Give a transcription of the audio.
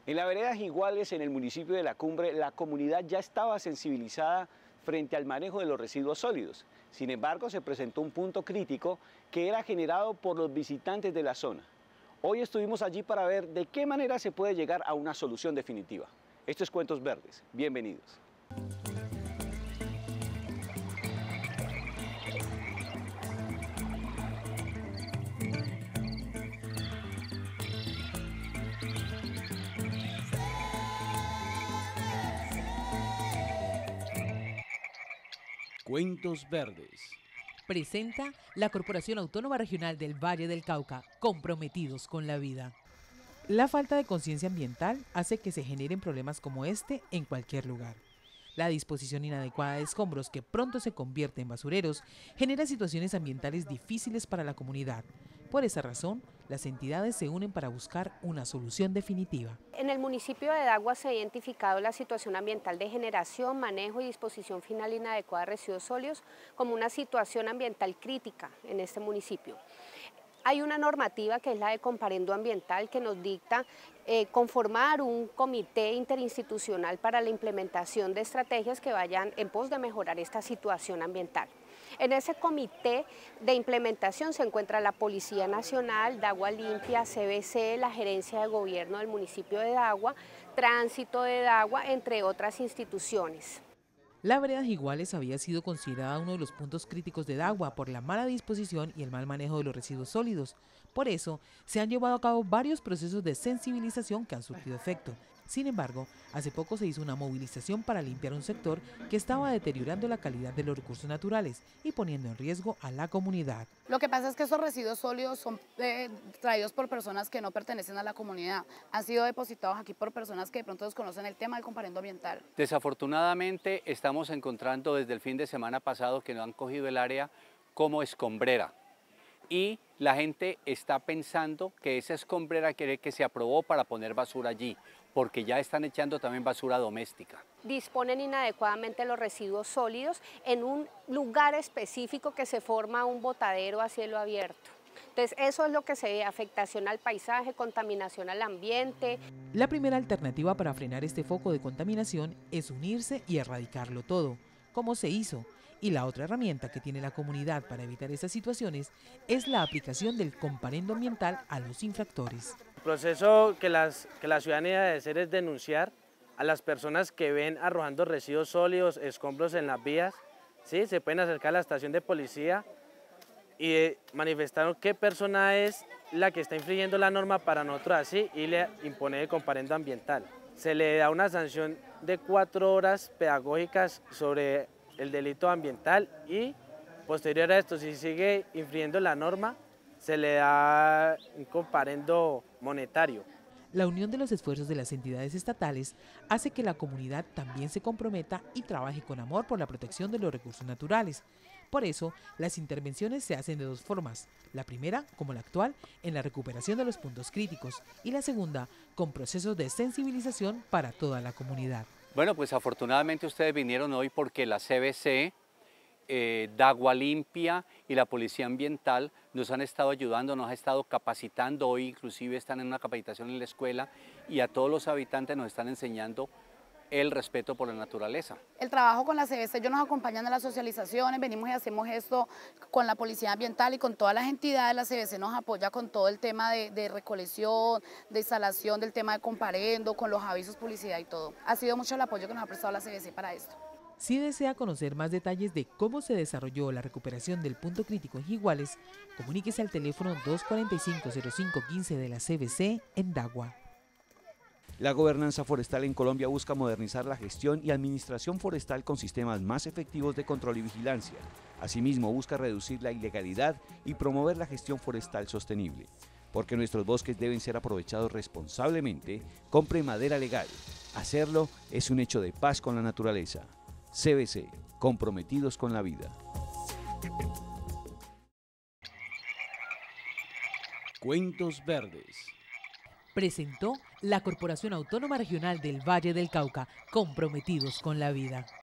En la vereda Jiguales, en el municipio de La Cumbre, la comunidad ya estaba sensibilizada frente al manejo de los residuos sólidos. Sin embargo, se presentó un punto crítico que era generado por los visitantes de la zona. Hoy estuvimos allí para ver de qué manera se puede llegar a una solución definitiva. Esto es Cuentos Verdes. Bienvenidos. Cuentos Verdes. Presenta la Corporación Autónoma Regional del Valle del Cauca, comprometidos con la vida. La falta de conciencia ambiental hace que se generen problemas como este en cualquier lugar. La disposición inadecuada de escombros, que pronto se convierte en basureros, genera situaciones ambientales difíciles para la comunidad. Por esa razón, las entidades se unen para buscar una solución definitiva. En el municipio de Dagua se ha identificado la situación ambiental de generación, manejo y disposición final inadecuada de residuos sólidos como una situación ambiental crítica en este municipio. Hay una normativa que es la de comparendo ambiental que nos dicta conformar un comité interinstitucional para la implementación de estrategias que vayan en pos de mejorar esta situación ambiental. En ese comité de implementación se encuentra la Policía Nacional, Dagua Limpia, CBC, la Gerencia de Gobierno del municipio de Dagua, Tránsito de Dagua, entre otras instituciones. La vereda Jiguales había sido considerada uno de los puntos críticos de Dagua por la mala disposición y el mal manejo de los residuos sólidos. Por eso, se han llevado a cabo varios procesos de sensibilización que han surtido efecto. Sin embargo, hace poco se hizo una movilización para limpiar un sector que estaba deteriorando la calidad de los recursos naturales y poniendo en riesgo a la comunidad. Lo que pasa es que esos residuos sólidos son traídos por personas que no pertenecen a la comunidad. Han sido depositados aquí por personas que de pronto desconocen el tema del comparendo ambiental. Desafortunadamente estamos encontrando desde el fin de semana pasado que nos han cogido el área como escombrera. Y la gente está pensando que esa escombrera quiere que se aprobó para poner basura allí, porque ya están echando también basura doméstica. Disponen inadecuadamente los residuos sólidos en un lugar específico que se forma un botadero a cielo abierto. Entonces eso es lo que se ve, afectación al paisaje, contaminación al ambiente. La primera alternativa para frenar este foco de contaminación es unirse y erradicarlo todo, como se hizo. Y la otra herramienta que tiene la comunidad para evitar esas situaciones es la aplicación del comparendo ambiental a los infractores. El proceso que la ciudadanía debe hacer es denunciar a las personas que ven arrojando residuos sólidos, escombros en las vías. ¿Sí? Se pueden acercar a la estación de policía y manifestar qué persona es la que está infringiendo la norma para nosotros así y le imponer el comparendo ambiental. Se le da una sanción de 4 horas pedagógicas sobre el delito ambiental y posterior a esto, si sigue infringiendo la norma, se le da un comparendo monetario. La unión de los esfuerzos de las entidades estatales hace que la comunidad también se comprometa y trabaje con amor por la protección de los recursos naturales. Por eso, las intervenciones se hacen de dos formas. La primera, como la actual, en la recuperación de los puntos críticos, y la segunda, con procesos de sensibilización para toda la comunidad. Bueno, pues afortunadamente ustedes vinieron hoy porque la CBC, Dagua Limpia y la Policía Ambiental nos han estado ayudando, nos han estado capacitando. Hoy inclusive están en una capacitación en la escuela y a todos los habitantes nos están enseñando el respeto por la naturaleza. El trabajo con la CBC, ellos nos acompañan en las socializaciones, venimos y hacemos esto con la Policía Ambiental y con todas las entidades. La CBC nos apoya con todo el tema de recolección, de instalación, del tema de comparendo, con los avisos, publicidad y todo. Ha sido mucho el apoyo que nos ha prestado la CBC para esto. Si desea conocer más detalles de cómo se desarrolló la recuperación del punto crítico en Jiguales, comuníquese al teléfono 245-0515 de la CBC en Dagua. La gobernanza forestal en Colombia busca modernizar la gestión y administración forestal con sistemas más efectivos de control y vigilancia. Asimismo, busca reducir la ilegalidad y promover la gestión forestal sostenible. Porque nuestros bosques deben ser aprovechados responsablemente, compre madera legal. Hacerlo es un hecho de paz con la naturaleza. CBC, comprometidos con la vida. Cuentos Verdes. Presentó la Corporación Autónoma Regional del Valle del Cauca, comprometidos con la vida.